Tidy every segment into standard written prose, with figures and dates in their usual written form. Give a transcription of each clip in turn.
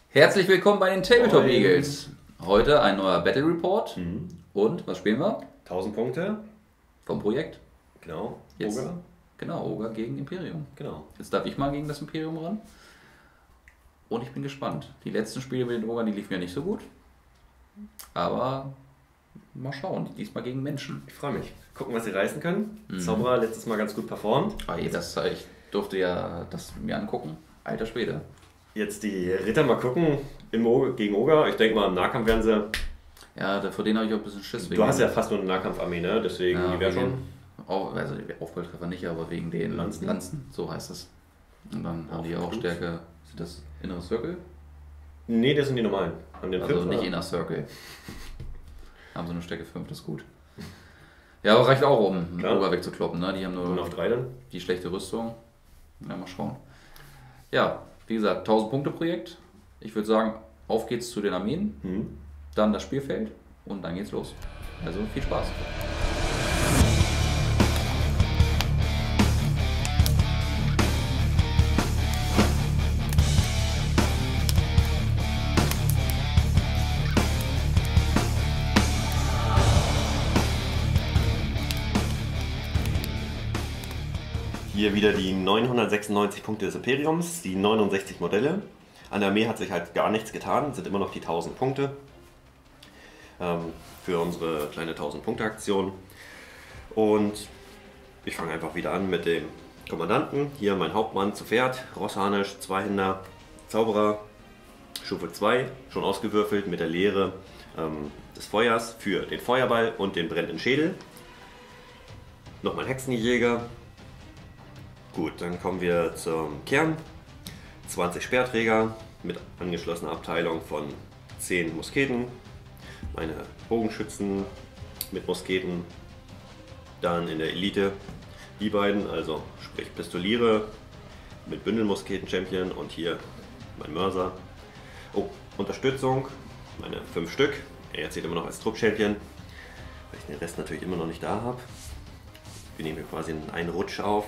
Herzlich willkommen bei den Tabletop Eagles. Heute ein neuer Battle Report. Und was spielen wir? 1000 Punkte. Vom Projekt. Genau. Jetzt, Ogre. Genau, Ogre gegen Imperium. Genau. Jetzt darf ich mal gegen das Imperium ran. Und ich bin gespannt. Die letzten Spiele mit den Ogern, die liefen ja nicht so gut. Aber mal schauen. Diesmal gegen Menschen. Ich freue mich. Gucken, was sie reißen können. Zauberer letztes Mal ganz gut performt. Ich durfte ja das mir angucken. Alter Schwede. Jetzt die Ritter mal gucken gegen Ogre. Ich denke mal, im Nahkampf werden sie... Ja, vor denen habe ich auch ein bisschen Schiss. Du hast ja fast nur eine Nahkampfarmee, ne? Deswegen, ja, die wäre schon... Also die Aufbautreffer nicht, aber wegen den Lanzen, so heißt es. Und dann haben die auch Stärke... Sind das Inner Circle? Nee, das sind die normalen. Haben den Also 5, nicht oder? Inner Circle. Haben so eine Stärke 5, das ist gut. Ja, aber reicht auch, um einen Ogre wegzukloppen. Ne? Die haben nur Und auf 3 dann? die schlechte Rüstung. Ja, mal schauen. Ja, wie gesagt, 1000 Punkte Projekt. Ich würde sagen, auf geht's zu den Armeen, dann das Spielfeld und dann geht's los. Also viel Spaß. Hier wieder die 996 Punkte des Imperiums, die 69 Modelle. An der Armee hat sich halt gar nichts getan, sind immer noch die 1000 Punkte für unsere kleine 1000 Punkte Aktion. Und ich fange einfach wieder an mit dem Kommandanten. Hier mein Hauptmann zu Pferd, Rossharnisch, Zweihänder, Zauberer, Stufe 2, schon ausgewürfelt mit der Lehre des Feuers für den Feuerball und den brennenden Schädel. Noch mein Hexenjäger. Gut, dann kommen wir zum Kern. 20 Speerträger mit angeschlossener Abteilung von 10 Musketen. Meine Bogenschützen mit Musketen. Dann in der Elite die beiden, also sprich Pistoliere mit Bündelmusketen-Champion und hier mein Mörser. Oh, Unterstützung, meine 5 Stück. Er zählt immer noch als Trupp-Champion, weil ich den Rest natürlich immer noch nicht da habe. Wir nehmen hier quasi einen Rutsch auf.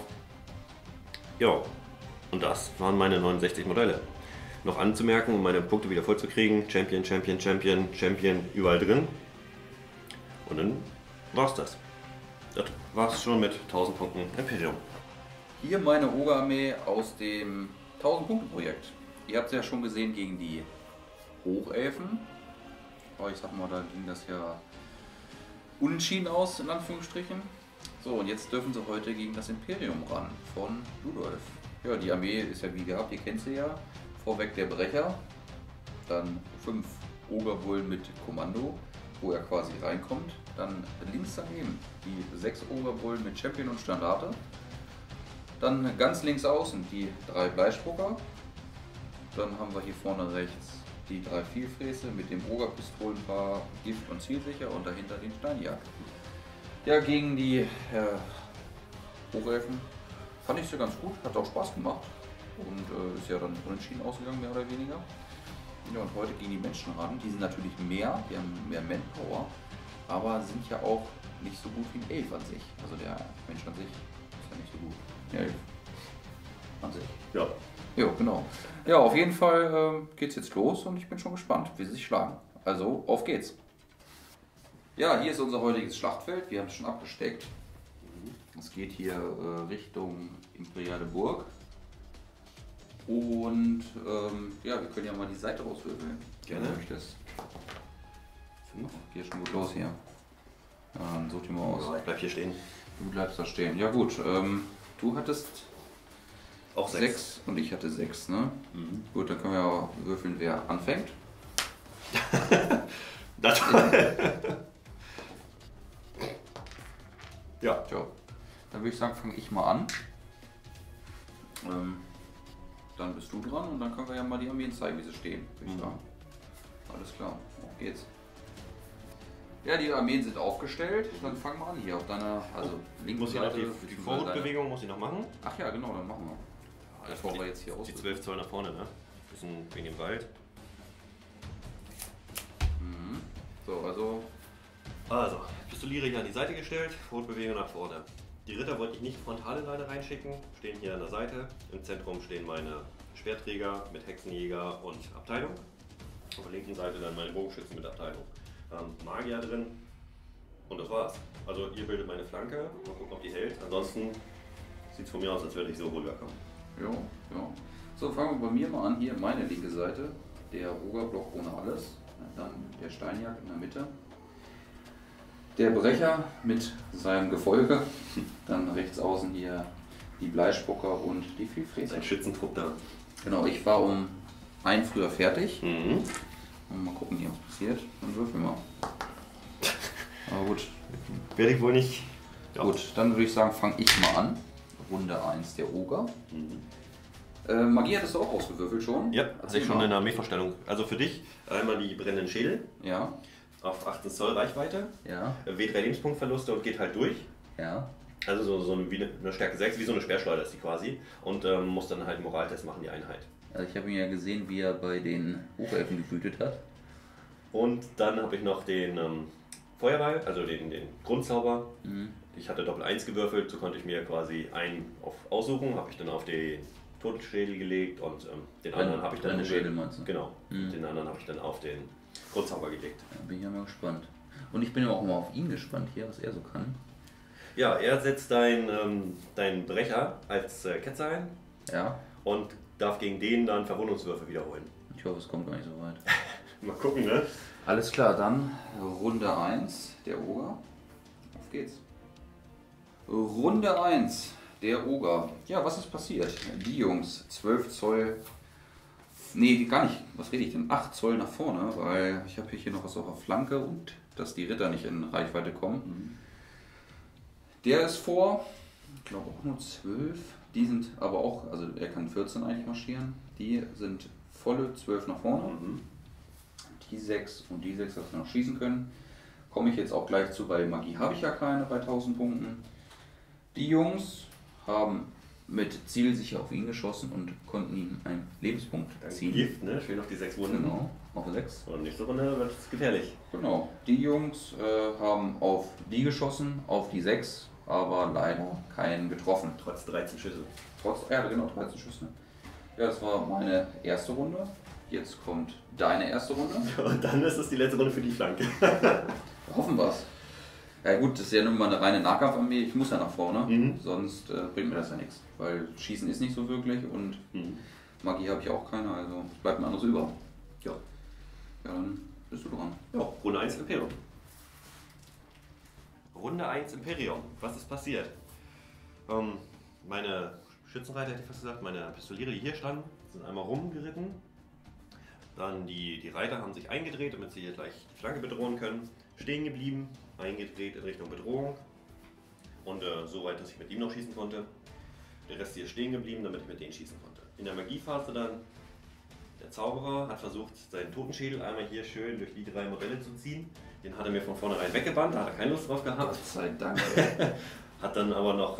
Ja, und das waren meine 69 Modelle. Noch anzumerken, um meine Punkte wieder voll zu kriegen, Champion, Champion, Champion, Champion, überall drin. Und dann war's das. Das war's schon mit 1000 Punkten Imperium. Hier meine Ogre-Armee aus dem 1000 Punkte Projekt. Ihr habt es ja schon gesehen gegen die Hochelfen. Aber ich sag mal, da ging das ja unentschieden aus, in Anführungsstrichen. So, und jetzt dürfen sie heute gegen das Imperium ran von Ludolf. Ja, die Armee ist ja wie gehabt, ihr kennt sie ja. Vorweg der Brecher, dann 5 Ogerbullen mit Kommando, wo er quasi reinkommt. Dann links daneben die 6 Ogerbullen mit Champion und Standarte. Dann ganz links außen die 3 Bleispucker. Dann haben wir hier vorne rechts die 3 Vielfräße mit dem Ogerpistolenpaar, Gift und Zielsicher und dahinter den Steinjagd. Ja, gegen die Hochelfen fand ich sie ganz gut, hat auch Spaß gemacht und ist ja dann unentschieden ausgegangen, mehr oder weniger. Ja, und heute gegen die Menschen ran, die sind natürlich mehr, die haben mehr Manpower, aber sind ja auch nicht so gut wie ein Elf an sich. Also der Mensch an sich ist ja nicht so gut. Der Elf an sich. Ja. Ja, genau. Ja, auf jeden Fall geht's jetzt los und ich bin schon gespannt, wie sie sich schlagen. Also, auf geht's. Ja, hier ist unser heutiges Schlachtfeld. Wir haben es schon abgesteckt. Es geht hier Richtung Imperiale Burg. Und ja, wir können ja mal die Seite auswürfeln. Gerne. Wenn du möchtest. Geht schon gut los hier. Ja, dann such dir mal aus. Ich bleib hier stehen. Du bleibst da stehen. Ja gut, du hattest Auch 6 und ich hatte 6, ne? Gut, dann können wir ja würfeln, wer anfängt. Ja. Tja, dann würde ich sagen, fange ich mal an. Dann bist du dran und dann können wir ja mal die Armeen zeigen, wie sie stehen, würde ich sagen. Alles klar, auf geht's. Ja, die Armeen sind aufgestellt. Dann fangen wir an hier auf deiner, also linken Muss ich noch Seite. die Vorrutbewegung muss ich noch machen? Ach ja, genau, dann machen wir. Bevor wir jetzt hier aus. Die 12 Zoll nach vorne, ne? Bisschen wegen dem Wald. So, also. Also, Pistoliere hier an die Seite gestellt, Vorrutbewegung nach vorne. Die Ritter wollte ich nicht frontal leider reinschicken, stehen hier an der Seite. Im Zentrum stehen meine Schwertträger mit Hexenjäger und Abteilung. Auf der linken Seite dann meine Bogenschützen mit Abteilung. Magier drin und das war's. Also ihr bildet meine Flanke, mal gucken, ob die hält. Ansonsten sieht es von mir aus, als würde ich so rüberkommen. Ja, ja. So, fangen wir bei mir mal an. Hier meine linke Seite, der Ogerblock ohne alles. Dann der Steinjagd in der Mitte. Der Brecher mit seinem Gefolge. Dann rechts außen hier die Bleispucker und die Vielfräser. Ein Schützentrupp da. Genau, ich war um 1 früher fertig. Mhm. Und mal gucken, hier was passiert. Dann würfeln wir. Aber gut. Werde ich wohl nicht. Ja. Gut, dann würde ich sagen, fange ich mal an. Runde 1 der Oger. Magie hattest du auch ausgewürfelt schon? Ja, hatte ich schon in der Armeevorstellung. Also für dich einmal die brennenden Schädel. Ja. Auf 18 Zoll Reichweite. Ja. W3 Lebenspunktverluste und geht halt durch. Ja. Also so wie eine Stärke 6, wie so eine Speerschleuder ist die quasi. Und muss dann halt einen Moraltest machen, die Einheit. Also ich habe ihn ja gesehen, wie er bei den Hochelfen gewütet hat. Und dann habe ich noch den Feuerball, also den Grundzauber. Ich hatte Doppel 1 gewürfelt, so konnte ich mir quasi einen aussuchen, habe ich dann auf den Totenschädel gelegt und den anderen habe ich dann genau, den anderen habe ich dann auf den Grundzauber gelegt. Da bin ich ja mal gespannt. Und ich bin ja auch mal auf ihn gespannt hier, was er so kann. Ja, er setzt deinen Brecher als Ketzer ein. Ja. Und darf gegen den dann Verwundungswürfe wiederholen. Ich hoffe, es kommt gar nicht so weit. Mal gucken, ne? Alles klar, dann Runde 1 der Oger. Auf geht's. Runde 1 der Oger. Ja, was ist passiert? Die Jungs 12 Zoll. Nee, gar nicht. Was rede ich denn? 8 Zoll nach vorne, weil ich habe hier noch was auf der Flanke und dass die Ritter nicht in Reichweite kommen. Der ist vor, ich glaube auch nur 12. Die sind aber auch, also er kann 14 eigentlich marschieren. Die sind volle 12 nach vorne. Die 6 und die 6, dass wir noch schießen können. Komme ich jetzt auch gleich zu, weil Magie habe ich ja keine bei 1000 Punkten. Die Jungs haben mit zielsicher auf ihn geschossen und konnten ihm einen Lebenspunkt ziehen. Gift, ne? Schön auf die 6 Wunden. Genau, auf 6. Und nächste Runde wird es gefährlich. Genau, die Jungs haben auf die geschossen, auf die 6, aber leider keinen getroffen. Trotz 13 Schüsse. Ja, genau, 13 Schüsse. Ja, das war meine erste Runde. Jetzt kommt deine erste Runde. Und dann ist es die letzte Runde für die Flanke. Hoffen wir's. Ja gut, das ist ja nun mal eine reine Nahkampfarmee. Ich muss ja nach vorne, sonst bringt mir das ja nichts. Weil Schießen ist nicht so wirklich und Magie habe ich auch keine, also es bleibt mir anderes über. Ja. Ja, dann bist du dran. Ja, Runde 1 Imperium. Runde 1 Imperium. Was ist passiert? Meine Schützenreiter, hätte ich fast gesagt, meine Pistoliere, die hier standen, sind einmal rumgeritten. Dann die Reiter haben sich eingedreht, damit sie hier gleich die Flanke bedrohen können. Stehen geblieben, eingedreht in Richtung Bedrohung. Und so weit, dass ich mit ihm noch schießen konnte. Der Rest hier stehen geblieben, damit ich mit denen schießen konnte. In der Magiephase dann, der Zauberer hat versucht, seinen Totenschädel einmal hier schön durch die 3 Modelle zu ziehen. Den hat er mir von vornherein weggebannt, da hat er keine Lust drauf gehabt. Gott sei Dank. Hat dann aber noch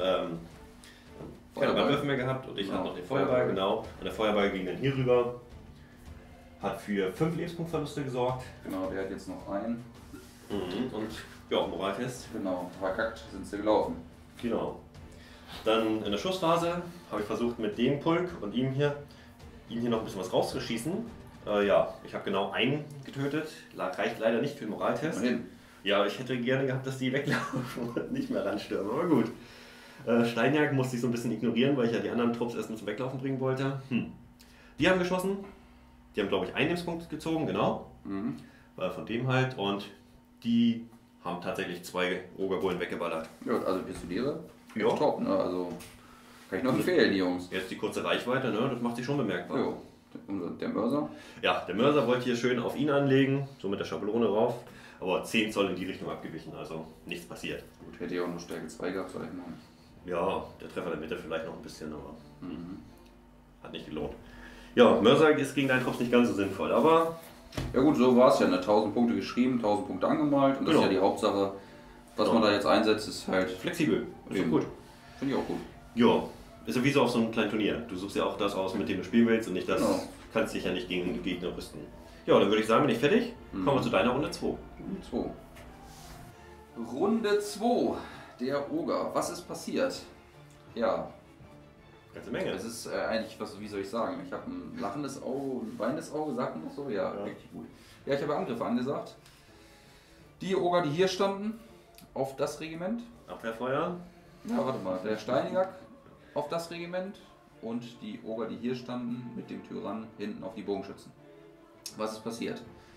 keine Ballwürfe mehr gehabt und ich hatte noch den Feuerball, genau. Und der Feuerball ging dann hier rüber. Hat für 5 Lebenspunktverluste gesorgt. Genau, der hat jetzt noch einen. Und ja, Moraltest. Genau, verkackt sind sie gelaufen. Genau. Dann in der Schussphase habe ich versucht mit dem Pulk und ihm hier noch ein bisschen was rauszuschießen. Ja, ich habe genau einen getötet. Reicht leider nicht für den Moraltest. Wohin? Ja, ich hätte gerne gehabt, dass die weglaufen und nicht mehr ranstürmen, aber gut. Steinjagd musste ich so ein bisschen ignorieren, weil ich ja die anderen Trupps erstmal zum Weglaufen bringen wollte. Die haben geschossen. Die haben, glaube ich, einen Lebenspunkt gezogen, genau. Von dem halt. Und die haben tatsächlich 2 Ogerbullen weggeballert. Ja, also Pistoliere. Ja. Top, ne? Also kann ich nur empfehlen, die Jungs. Jetzt die kurze Reichweite, ne? Das macht sich schon bemerkbar. Jo. Und der Mörser? Ja, der Mörser wollte hier schön auf ihn anlegen, so mit der Schablone rauf. Aber 10 Zoll in die Richtung abgewichen, also nichts passiert. Gut, hätte ja auch noch Stärke 2 gehabt, sag ich mal. Ja, der Treffer in der Mitte vielleicht noch ein bisschen, aber hat nicht gelohnt. Ja, Mörser ist gegen deinen Trupps nicht ganz so sinnvoll, aber... Ja gut, so war es ja, ne? 1000 Punkte geschrieben, 1000 Punkte angemalt und das ist ja die Hauptsache. Was man da jetzt einsetzt, ist halt... Flexibel, ist doch gut. Finde ich auch gut. Ja, ist ja wie so auf so einem kleinen Turnier. Du suchst ja auch das aus, mit dem du spielen willst und nicht das, kannst dich ja nicht gegen den Gegner rüsten. Ja, dann würde ich sagen, bin ich fertig. Kommen wir zu deiner Runde 2. Runde 2, der Oger. Was ist passiert? Ja, Ganze Menge. Es ist eigentlich, wie soll ich sagen, ich habe ein lachendes Auge, ein weinendes Auge, sagt man das so? Ja, richtig gut. Ja, ich habe Angriffe angesagt. Die Oger, die hier standen, auf das Regiment. Abwehrfeuer. Ja, warte mal, der Steiniak auf das Regiment und die Oger, die hier standen, mit dem Tyrann hinten auf die Bogenschützen. Was ist passiert?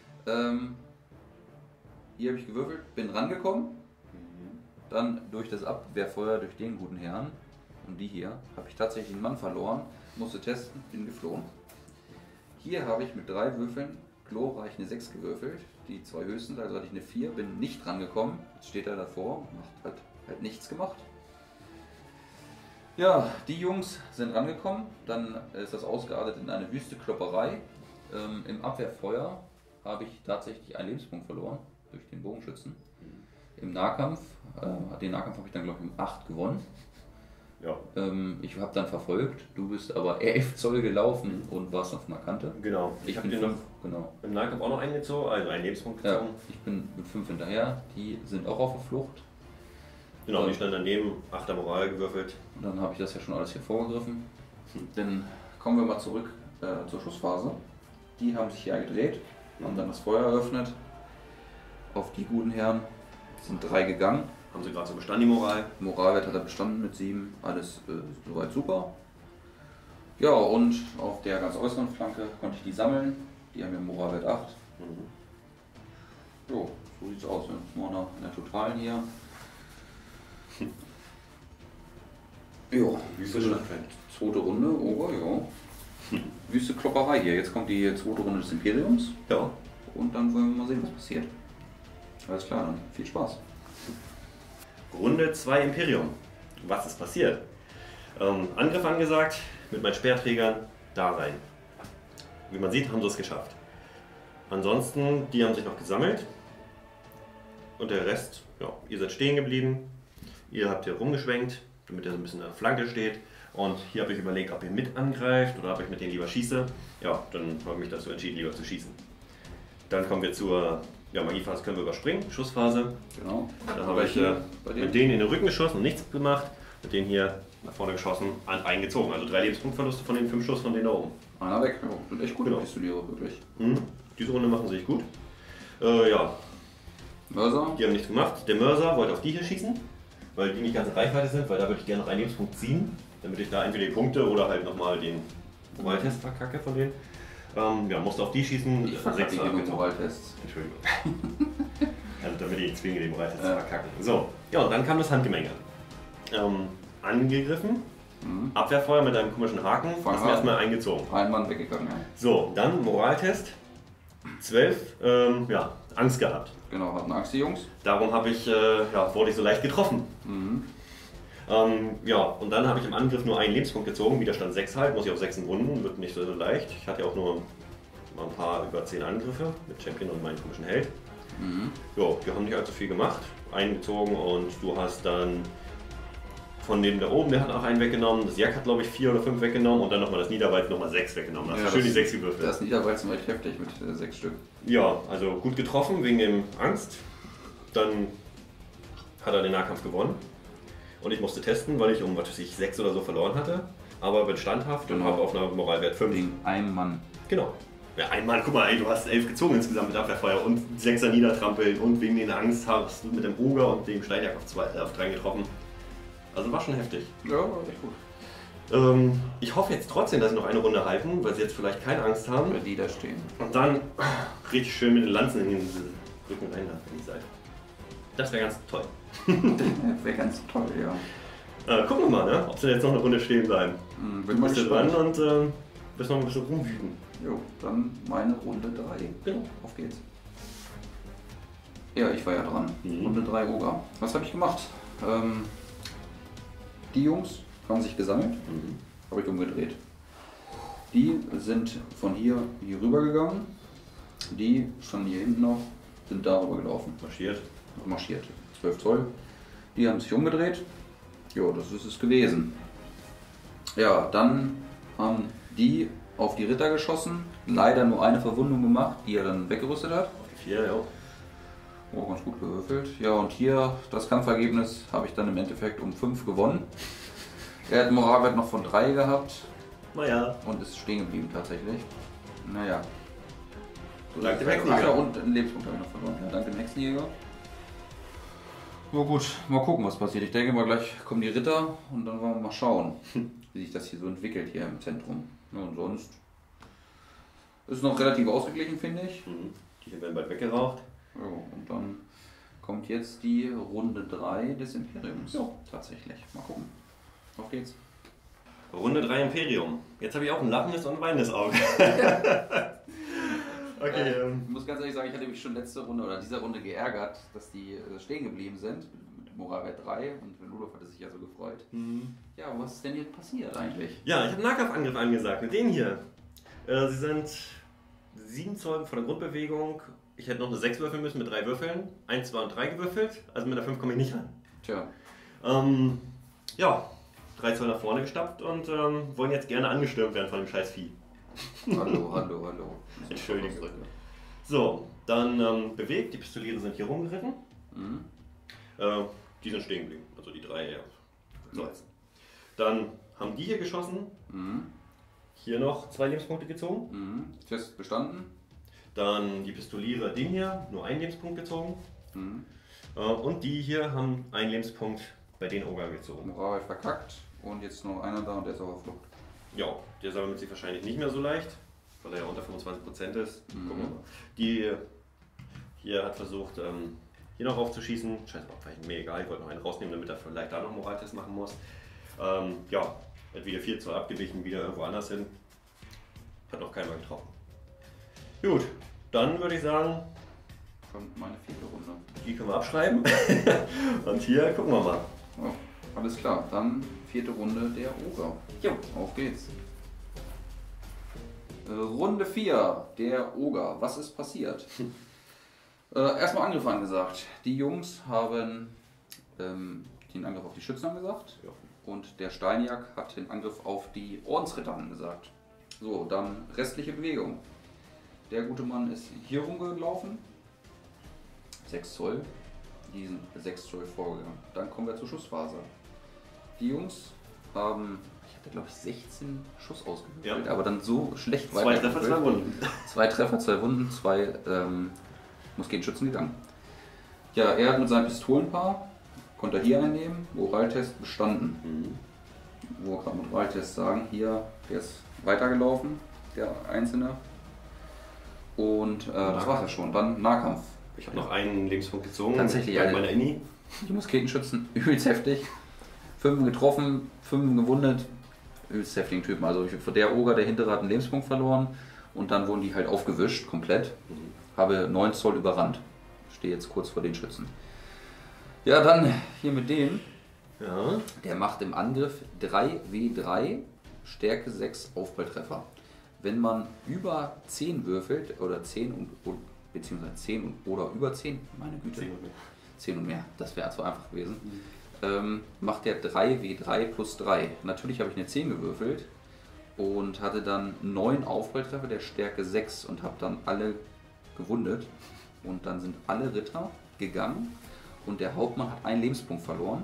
Hier habe ich gewürfelt, bin rangekommen, dann durch das Abwehrfeuer durch den guten Herrn und die hier habe ich tatsächlich einen Mann verloren, musste testen, bin geflohen. Hier habe ich mit 3 Würfeln glorreich eine 6 gewürfelt, die 2 höchsten, also hatte ich eine 4, bin nicht rangekommen, jetzt steht er davor, hat halt nichts gemacht. Ja, die Jungs sind rangekommen, dann ist das ausgeartet in eine wüste Klopperei. Im Abwehrfeuer habe ich tatsächlich einen Lebenspunkt verloren durch den Bogenschützen. Im Nahkampf, den Nahkampf habe ich dann glaube ich um 8 gewonnen. Ja. Ich habe dann verfolgt, du bist aber 11 Zoll gelaufen und warst auf einer Kante. Genau. Ich habe bin den 5, genau. im Nahkampf auch noch eingezogen, also einen Lebenspunkt gezogen. Ja, ich bin mit 5 hinterher, die sind auch auf der Flucht. Genau, ich stand daneben, 8er Moral gewürfelt. Und dann habe ich das ja schon alles hier vorgegriffen. Dann kommen wir mal zurück zur Schussphase. Die haben sich hier gedreht, haben dann das Feuer eröffnet. Auf die guten Herren sind 3 gegangen. Haben sie gerade so bestanden, die Moral? Moralwert hat er bestanden mit 7, alles soweit super. Ja, und auf der ganz äußeren Flanke konnte ich die sammeln. Die haben ja Moralwert 8. Jo, so sieht's aus. Nur in der Totalen hier. Jo, Wüste Schlachtfeld. Zweite Runde, Ober, ja. Wüste Klopperei hier. Jetzt kommt die zweite Runde des Imperiums. Ja. Und dann wollen wir mal sehen, was passiert. Alles klar, dann viel Spaß. Runde 2 Imperium. Was ist passiert? Angriff angesagt, mit meinen Speerträgern da rein. Wie man sieht, haben sie es geschafft. Ansonsten, die haben sich noch gesammelt. Und der Rest, ja, ihr seid stehen geblieben. Ihr habt hier rumgeschwenkt, damit er so ein bisschen an der Flanke steht. Und hier habe ich überlegt, ob ihr mit angreift oder ob ich mit denen lieber schieße. Ja, dann habe ich mich dazu entschieden, lieber zu schießen. Dann kommen wir zur Magiephase, können wir überspringen, Schussphase. Genau. Dann habe ich mit denen in den Rücken geschossen und nichts gemacht. Mit denen hier nach vorne geschossen, eingezogen. Also 3 Lebenspunktverluste von den 5 Schuss von denen da oben. Einer weg, ja, sind echt gut, Genau. bist du dir wirklich. Diese Runde machen sie sich gut. Ja, Mörser? die haben nichts gemacht. Der Mörser wollte auf die hier schießen, weil die nicht ganz in Reichweite sind, weil da würde ich gerne noch einen Lebenspunkt ziehen, damit ich da entweder die Punkte oder halt nochmal den Moraltest verkacke von denen. Musste auf die schießen. Ich verkacke die Moraltests. Entschuldigung. Also damit ich zwinge, den Moraltest zu verkacken. So, ja, und dann kam das Handgemenge. Angegriffen, Abwehrfeuer mit einem komischen Haken, ist mir erstmal eingezogen. Ein Mann weggegangen, ja. So, dann Moraltest, 12, Angst gehabt. Genau, hatten Angst die Jungs. Darum wurde ich so leicht getroffen. Und dann habe ich im Angriff nur einen Lebenspunkt gezogen, Widerstand 6 halt, muss ich auf 6 Runden, wird nicht so leicht. Ich hatte ja auch nur ein paar über 10 Angriffe mit Champion und meinem komischen Held. Ja, die haben nicht allzu viel gemacht, eingezogen und du hast dann von dem da oben, der hat auch einen weggenommen, das Jack hat glaube ich 4 oder 5 weggenommen und dann nochmal das Niederwald nochmal 6 weggenommen. Also schön die 6 gewürfelt. Das Niederwalzen war echt heftig mit 6 Stück. Ja, also gut getroffen wegen dem Angst. Dann hat er den Nahkampf gewonnen. Und ich musste testen, weil ich 6 oder so verloren hatte. Aber bin standhaft und habe auf einer Moralwert 5. Wegen einem Mann. Genau. Ja, ein Mann, guck mal, ey, du hast 11 gezogen insgesamt mit Abwehrfeuer und 6er niedertrampeln und wegen den Angst hast du mit dem Oger und dem Steinjagd auf 3 getroffen. Also war schon heftig. Ja, war echt gut. Ich hoffe jetzt trotzdem, dass sie noch eine Runde halten, weil sie jetzt vielleicht keine Angst haben. Weil die da stehen. Und dann richtig schön mit den Lanzen in den Rücken rein in die Seite. Das wäre ganz toll. Wäre ganz toll, ja. Gucken wir mal, ne? Ob sie jetzt noch eine Runde stehen bleiben. Bin mal gespannt. Dran und bist noch ein bisschen rumwüten. Jo, dann meine Runde 3. Genau. Auf geht's. Ja, ich war ja dran. Runde 3 Oger. Was habe ich gemacht? Die Jungs haben sich gesammelt, habe ich umgedreht. Die sind von hier rüber gegangen. Die standen hier hinten noch, sind darüber gelaufen. Marschiert. 12 Zoll. Die haben sich umgedreht. Jo, das ist es gewesen. Ja, dann haben die auf die Ritter geschossen. Leider nur eine Verwundung gemacht, die er dann weggerüstet hat. 4, ja. Oh, ganz gut gewürfelt. Ja, und hier das Kampfergebnis habe ich dann im Endeffekt um 5 gewonnen. Er hat Moralwert noch von 3 gehabt. Naja. Und ist stehen geblieben tatsächlich. Naja. So, dank dem Hexenjäger. Und einen Lebenspunkt habe ich noch verloren. Ja, dank dem Hexenjäger. Na gut, mal gucken, was passiert. Ich denke mal, gleich kommen die Ritter und dann wollen wir mal schauen, wie sich das hier so entwickelt hier im Zentrum. Ja, und sonst ist noch relativ ausgeglichen, finde ich. Die hier werden bald weggeraucht. Ja, und dann kommt jetzt die Runde 3 des Imperiums. Ja. Tatsächlich. Mal gucken. Auf geht's. Runde 3 Imperium. Jetzt habe ich auch ein lachendes und ein weinendes Auge. Okay, Ich muss ganz ehrlich sagen, ich hatte mich schon letzte Runde oder dieser Runde geärgert, dass die stehen geblieben sind mit Moralwert 3 und Ludolf hatte sich ja so gefreut. Ja, aber was ist denn hier passiert eigentlich? Ja, ich habe einen Nahkampfangriff angesagt mit denen hier. Sie sind 7 Zoll von der Grundbewegung. Ich hätte noch eine 6 würfeln müssen mit 3 Würfeln. 1, 2 und 3 gewürfelt, also mit einer 5 komme ich nicht ran. Tja. Ja, 3 Zoll nach vorne gestapft und wollen jetzt gerne angestürmt werden von dem scheiß Vieh. Hallo. Entschuldigung. So, dann bewegt, die Pistoliere sind hier rumgeritten. Die sind stehen geblieben, also die 3 ja. So. Dann haben die hier geschossen. Hier noch 2 Lebenspunkte gezogen. Test bestanden. Dann die Pistoliere, den hier, nur 1 Lebenspunkt gezogen. Und die hier haben 1 Lebenspunkt bei den Ogern gezogen. Moral verkackt und jetzt noch einer da und der ist auf der Flucht. Ja, der sammelt sich wahrscheinlich nicht mehr so leicht, weil er ja unter 25% ist. Gucken wir mal. Die hier hat versucht, hier noch aufzuschießen. Scheiße, war vielleicht mir egal, ich wollte noch einen rausnehmen, damit er vielleicht da noch einen Moraltest machen muss. Ja, hat wieder 4 Zoll abgewichen, wieder irgendwo anders hin. Hat noch keiner getroffen. Gut, dann würde ich sagen, Kommt meine 4. Runde. die können wir abschreiben. Und hier gucken wir mal. Oh, alles klar, dann 4. Runde der Oger. Jo. Auf geht's. Runde 4, der Oger. Was ist passiert? Erstmal Angriff angesagt. Die Jungs haben den Angriff auf die Schützen angesagt. Ja. Und der Steinjag hat den Angriff auf die Ordensritter angesagt. So, dann restliche Bewegung. Der gute Mann ist hier rumgelaufen. 6 Zoll. Die sind 6 Zoll vorgegangen. Dann kommen wir zur Schussphase. Die Jungs haben, ich hatte glaube ich 16 Schuss ausgewählt, Ja. aber dann so schlecht 2 Treffer, 2 Wunden. 2 Treffer, 2 Wunden, 2 Musketenschützen gegangen. Ja, er hat mit seinem Pistolenpaar, konnte er hier einnehmen, Moraltest bestanden. Wo wir gerade Moraltest sagen, hier, der ist weitergelaufen, der Einzelne. Und das war's ja schon. Dann Nahkampf. Ich habe noch einen Lebenspunkt gezogen. Tatsächlich, bei ja. meiner Inni. Die Musketenschützen, übelst heftig. 5 getroffen, 5 gewundet. Übelst heftigen Typen. Also für der Oger, der hintere hat einen Lebenspunkt verloren. Und dann wurden die halt aufgewischt, komplett. Habe 9 Zoll überrannt. Stehe jetzt kurz vor den Schützen. Ja, dann hier mit dem. Ja. Der macht im Angriff 3W3, Stärke 6 Aufpralltreffer. Wenn man über 10 würfelt, oder 10 und beziehungsweise 10 oder über 10, meine Güte, 10 und mehr, das wäre zu einfach gewesen, macht der 3W3 plus 3. Natürlich habe ich eine 10 gewürfelt und hatte dann 9 Aufpralltreffer der Stärke 6 und habe dann alle gewundet. Und dann sind alle Ritter gegangen und der Hauptmann hat einen Lebenspunkt verloren.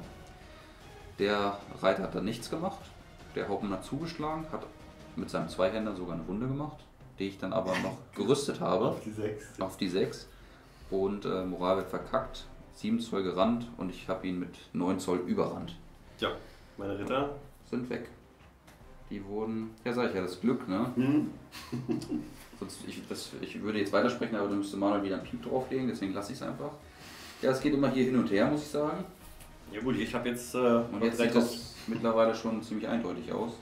Der Reiter hat dann nichts gemacht. Der Hauptmann hat zugeschlagen, hat mit seinem Zweihänder sogar eine Wunde gemacht, die ich dann aber noch gerüstet habe. Auf die 6. Auf die 6. Und Moral wird verkackt, 7 Zoll gerannt und ich habe ihn mit 9 Zoll überrannt. Ja, meine Ritter sind weg. Die wurden, ja sag ich ja, das Glück, ne? Sonst, ich würde jetzt weitersprechen, aber dann müsste Manuel wieder einen Piep drauflegen, deswegen lasse ich es einfach. Ja, es geht immer hier hin und her, muss ich sagen. Ja gut, ich habe jetzt... und jetzt sieht das mittlerweile schon ziemlich eindeutig aus.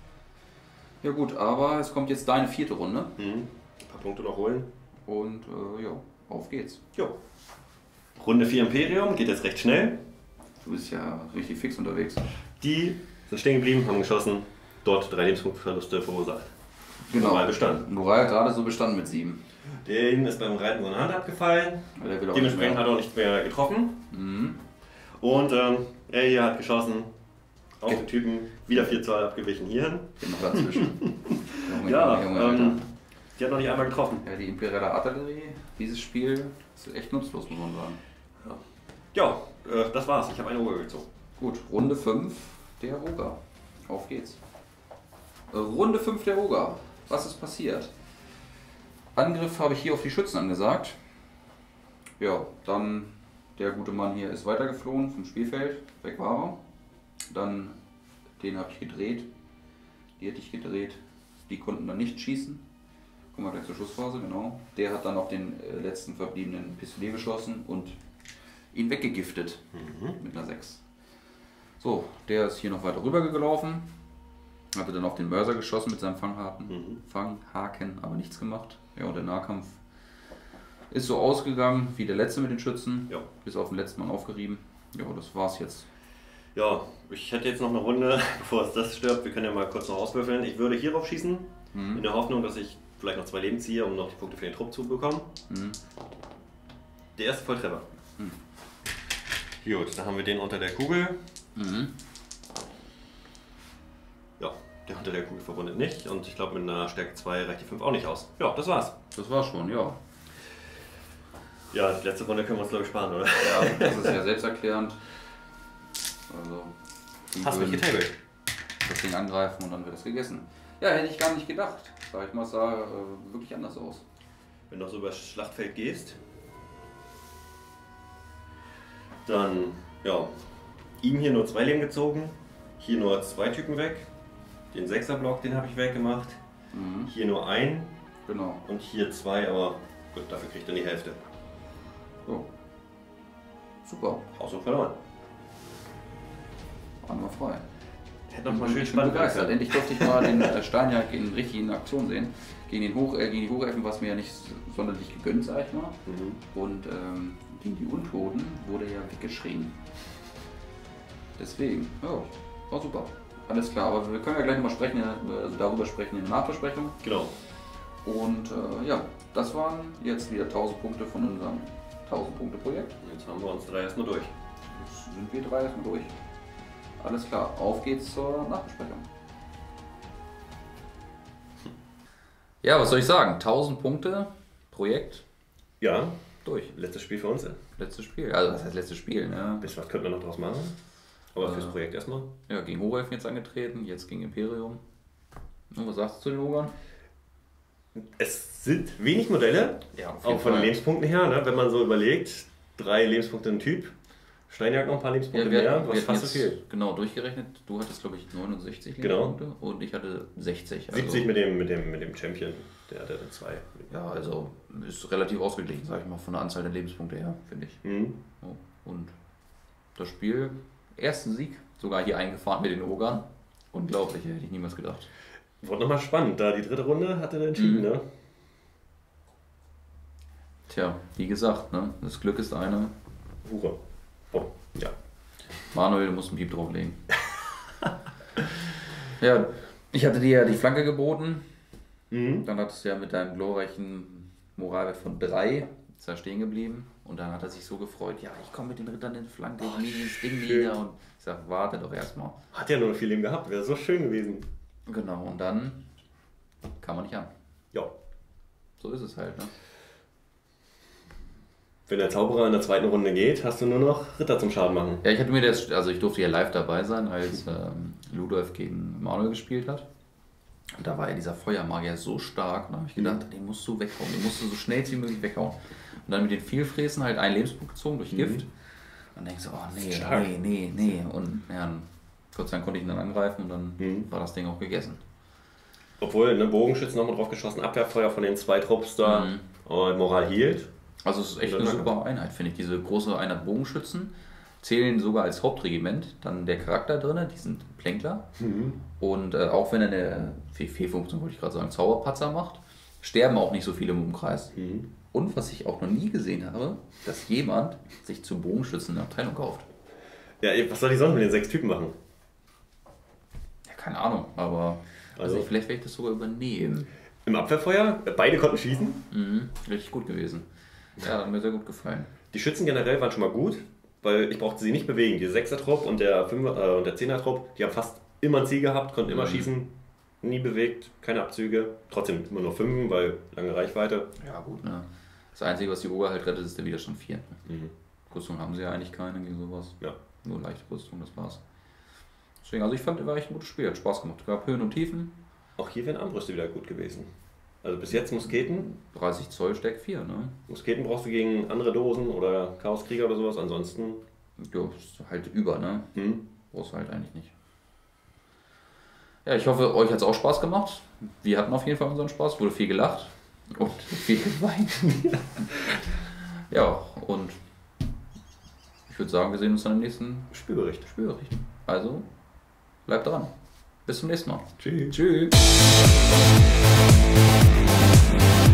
Ja gut, aber es kommt jetzt deine 4. Runde. Ein paar Punkte noch holen. Und ja, auf geht's. Jo. Runde 4 Imperium, geht jetzt recht schnell. Du bist ja richtig fix unterwegs. Die sind stehen geblieben, haben geschossen, dort 3 Lebenspunktverluste verursacht. Genau. Moral bestanden. Moral gerade so bestanden mit 7. Den ist beim Reiten so eine Hand abgefallen. Ja, der will auch dementsprechend nicht hat er auch nicht mehr getroffen. Mhm. Und er hier hat geschossen auf den Typen, wieder 4 Zoll abgewichen hierhin. Geht noch dazwischen. Ja, Junge, die hat noch nicht einmal getroffen. ja, die imperiale Artillerie, dieses Spiel ist echt nutzlos, muss man sagen. Ja, das war's. Ich habe eine Oger gezogen. Gut, Runde 5, der Oger. Auf geht's. Runde 5 der Oger. Was ist passiert? Angriff habe ich hier auf die Schützen angesagt. Ja, dann der gute Mann hier ist weitergeflohen vom Spielfeld. Weg war er. Dann den habe ich gedreht. Die hätte ich gedreht. Die konnten dann nicht schießen. Kommen wir gleich zur Schussphase, genau. Der hat dann auf den letzten verbliebenen Pistolet geschossen und ihn weggegiftet mit einer 6. So, der ist hier noch weiter rüber gelaufen. Hatte dann auf den Mörser geschossen mit seinem Fanghaken, aber nichts gemacht. Ja, und der Nahkampf ist so ausgegangen wie der letzte mit den Schützen. Ja. Bis auf den letzten Mann aufgerieben. Ja, das war's jetzt. Ja, ich hätte jetzt noch eine Runde, bevor es das stirbt. Wir können ja mal kurz noch auswürfeln. Ich würde hierauf schießen, in der Hoffnung, dass ich vielleicht noch 2 Leben ziehe, um noch die Punkte für den Trupp zu bekommen. Der erste Volltreffer. Gut, dann haben wir den unter der Kugel. Ja, der unter der Kugel verwundet nicht. Und ich glaube, mit einer Stärke 2 reicht die 5 auch nicht aus. Ja, das war's. Das war's schon, ja. Ja, die letzte Runde können wir uns, glaube ich, sparen, oder? Ja, das ist ja selbsterklärend. Also, Hast mich getabelt. Das Ding angreifen und dann wird es gegessen. Ja, hätte ich gar nicht gedacht. Sag ich mal, es sah wirklich anders aus. Wenn du so über das Schlachtfeld gehst, dann, ja, ihm hier nur 2 Leben gezogen, hier nur 2 Typen weg, den 6er-Block, den habe ich weggemacht, hier nur 1 Genau. und hier 2, aber gut, dafür kriegt er die Hälfte. So. Super. Haushoch verloren. Einmal frei. Hätte noch mal Ich schön bin spannend begeistert. werden. Endlich durfte ich mal den Steinjagd in richtigen Aktion sehen. Gegen die Hochelfen war es mir ja nicht sonderlich gegönnt, sag ich mal. Und gegen die Untoten wurde ja weggeschrien. Deswegen, ja, war super. Alles klar, aber wir können ja gleich nochmal sprechen, also darüber sprechen in der Nachbesprechung. Genau. Und ja, das waren jetzt wieder 1000 Punkte von unserem 1000-Punkte-Projekt. Jetzt haben wir uns 3 erstmal durch. Jetzt sind wir 3 erstmal durch. Alles klar, auf geht's zur Nachbesprechung. Ja, was soll ich sagen? 1000 Punkte, Projekt, Ja, durch. letztes Spiel für uns. Letztes Spiel. Also, was heißt letztes Spiel? Ne? Bis was könnten wir noch draus machen? Aber fürs Projekt erstmal. Ja, gegen Hochelfen jetzt angetreten, jetzt gegen Imperium. Und was sagst du zu den Ogern? Es sind wenig Modelle, Ja, auf auch von den Lebenspunkten her, ne? Wenn man so überlegt, 3 Lebenspunkte ein Typ, Steinjagd noch ein paar Lebenspunkte mehr, was fast so viel. Genau, durchgerechnet. Du hattest, glaube ich, 69 Genau. Lebenspunkte und ich hatte 60. 70 mit dem Champion, der hatte dann 2. Ja, also ist relativ ausgeglichen, sag ich mal, von der Anzahl der Lebenspunkte her, finde ich. So, und das Spiel, ersten Sieg, sogar hier eingefahren mit den Ogern. Unglaublich, hätte ich niemals gedacht. Wurde nochmal spannend, da die dritte Runde hatte er entschieden, ne? Tja, wie gesagt, ne, das Glück ist eine. Hure. Oh, ja. Manuel, du musst einen Piep drauflegen. Ja, ich hatte dir ja die Flanke geboten. Dann hattest du ja mit deinem glorreichen Moralwert von 3 ist er stehen geblieben. Und dann hat er sich so gefreut, ja, ich komme mit den Rittern in die Flanke, ich lege das Ding nieder. Und ich sag, warte doch erstmal. Hat ja nur noch viel Leben gehabt, wäre so schön gewesen. Genau, und dann kann man nicht an. Ja. So ist es halt, ne? Wenn der Zauberer in der zweiten Runde geht, hast du nur noch Ritter zum Schaden machen. Ja, ich hatte mir das, also ich durfte ja live dabei sein, als Ludolf gegen Manuel gespielt hat. Und da war ja dieser Feuermagier so stark, und da habe ich gedacht, den musst du weghauen, den musst du so schnell wie möglich weghauen. Und dann mit den Vielfräßen halt einen Lebenspunkt gezogen durch Gift. Und dann denkst du, oh nee. Und ja, Gott sei Dank konnte ich ihn dann angreifen und dann war das Ding auch gegessen. Obwohl, ne, Bogenschützen nochmal drauf geschossen, Abwehrfeuer von den 2 Trupps da und Moral hielt. Also es ist echt eine super Einheit, finde ich. Diese große Einheit Bogenschützen zählen sogar als Hauptregiment. Dann der Charakter drin, die sind Plänkler. Und auch wenn er eine Fehlfunktion, wollte ich gerade sagen, Zauberpatzer macht, sterben auch nicht so viele im Umkreis. Und was ich auch noch nie gesehen habe, dass jemand sich zum Bogenschützen eine Abteilung kauft. Ja, was soll die sonst mit den 6 Typen machen? Ja, keine Ahnung, aber also vielleicht werde ich das sogar übernehmen. Im Abwehrfeuer, beide konnten schießen. Richtig gut gewesen. Ja, hat mir sehr gut gefallen. Die Schützen generell waren schon mal gut, weil ich brauchte sie nicht bewegen. Die 6er-Trupp und der 10er-Trupp, die haben fast immer ein Ziel gehabt, konnten immer schießen, nie bewegt, keine Abzüge. Trotzdem immer nur 5, weil lange Reichweite. Ja gut, ne. Das Einzige, was die Oger halt rettet, ist der Widerstand 4. Rüstung haben sie ja eigentlich keine gegen sowas. Ja. Nur leichte Rüstung, das war's. Deswegen, also ich fand, war echt ein gutes Spiel, hat Spaß gemacht. Es gab Höhen und Tiefen. Auch hier wären Armbrüste wieder gut gewesen. Also bis jetzt Musketen. 30 Zoll Steck 4, ne? Musketen brauchst du gegen andere Dosen oder Chaoskrieger oder sowas, ansonsten. Ja, ist halt über, ne? Hm. Brauchst du halt eigentlich nicht. Ja, ich hoffe, euch hat es auch Spaß gemacht. Wir hatten auf jeden Fall unseren Spaß, wurde viel gelacht und viel geweint. Ja, und ich würde sagen, wir sehen uns dann im nächsten Spielbericht. Also, bleibt dran. Bis zum nächsten Mal. Tschüss. Tschüss.